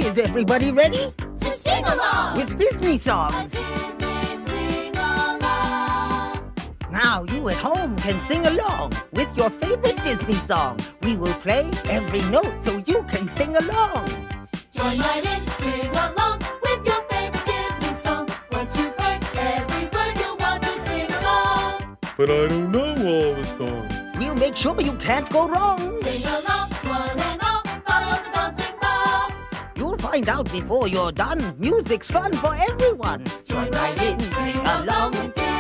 Is everybody ready? To sing along With Disney songs. Now you at home can sing along with your favorite Disney song. We will play every note so you can sing along. Join right in, sing along with your favorite Disney song. Once you've heard every word, you'll want to sing along. But I don't know all the songs. We'll make sure you can't go wrong. Sing along, one and all, follow the dancing ball. You'll find out before you're done. Music's fun for everyone. Join right in, sing along with Disney.